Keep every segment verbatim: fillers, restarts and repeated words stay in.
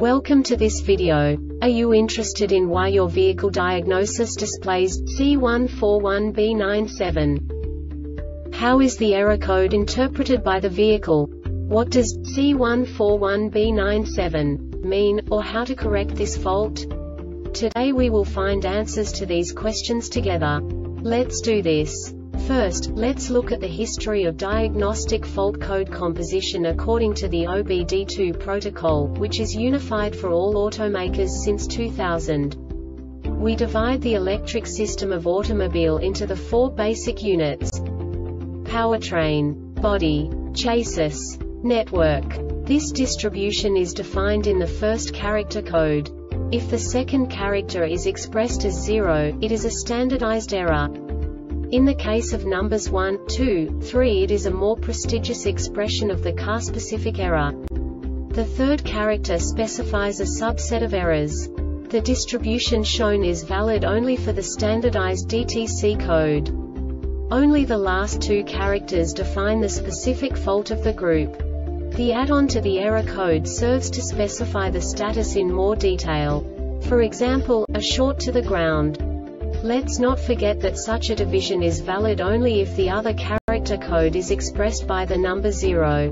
Welcome to this video. Are you interested in why your vehicle diagnosis displays C one four one B nine seven? How is the error code interpreted by the vehicle? What does C one four one B nine seven mean, or how to correct this fault? Today we will find answers to these questions together. Let's do this. First, let's look at the history of diagnostic fault code composition according to the O B D two protocol, which is unified for all automakers since two thousand. We divide the electric system of automobile into the four basic units: powertrain, body, chassis, network. This distribution is defined in the first character code. If the second character is expressed as zero, it is a standardized error. In the case of numbers one, two, three, it is a more prestigious expression of the car-specific error. The third character specifies a subset of errors. The distribution shown is valid only for the standardized D T C code. Only the last two characters define the specific fault of the group. The add-on to the error code serves to specify the status in more detail. For example, a short to the ground. Let's not forget that such a division is valid only if the other character code is expressed by the number zero.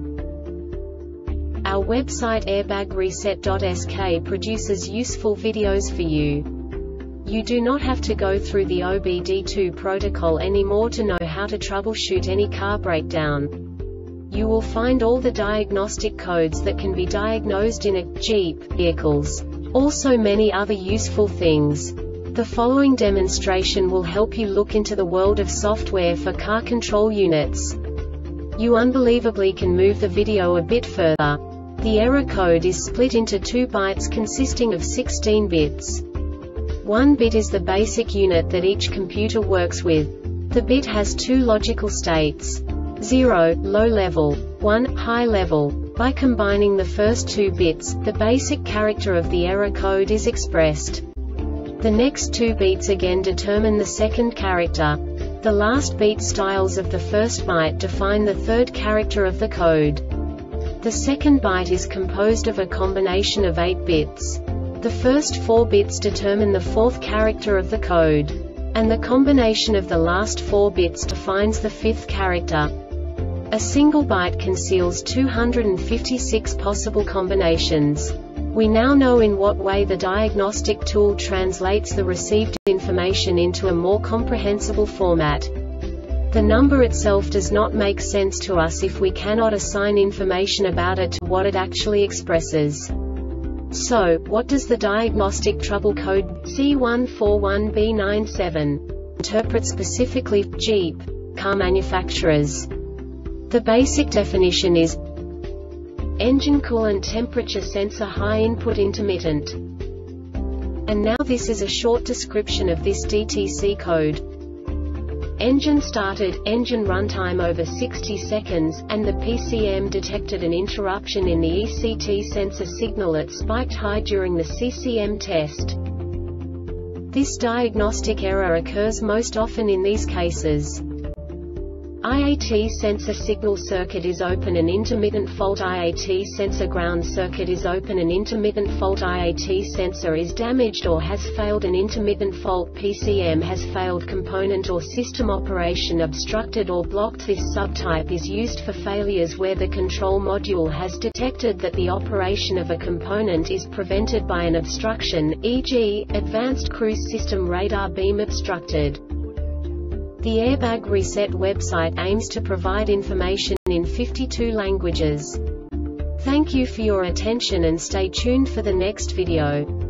Our website airbag reset dot S K produces useful videos for you. You do not have to go through the O B D two protocol anymore to know how to troubleshoot any car breakdown. You will find all the diagnostic codes that can be diagnosed in a Jeep vehicles. Also many other useful things. The following demonstration will help you look into the world of software for car control units. You unbelievably can move the video a bit further. The error code is split into two bytes consisting of sixteen bits. One bit is the basic unit that each computer works with. The bit has two logical states: zero, low level, one, high level. By combining the first two bits, the basic character of the error code is expressed. The next two beats again determine the second character. The last beat styles of the first byte define the third character of the code. The second byte is composed of a combination of eight bits. The first four bits determine the fourth character of the code. And the combination of the last four bits defines the fifth character. A single byte conceals two hundred fifty-six possible combinations. We now know in what way the diagnostic tool translates the received information into a more comprehensible format. The number itself does not make sense to us if we cannot assign information about it to what it actually expresses. So, what does the diagnostic trouble code C one four one B nine seven interpret specifically for Jeep car manufacturers? The basic definition is engine coolant temperature sensor high input intermittent. And now this is a short description of this D T C code. Engine started, engine runtime over sixty seconds, and the P C M detected an interruption in the E C T sensor signal at spiked high during the C C M test. This diagnostic error occurs most often in these cases: I A T sensor signal circuit is open and intermittent fault. I A T sensor ground circuit is open and intermittent fault. I A T sensor is damaged or has failed and intermittent fault. P C M has failed. Component or system operation obstructed or blocked. This subtype is used for failures where the control module has detected that the operation of a component is prevented by an obstruction, for example, advanced cruise system radar beam obstructed. The Airbag Reset website aims to provide information in fifty-two languages. Thank you for your attention and stay tuned for the next video.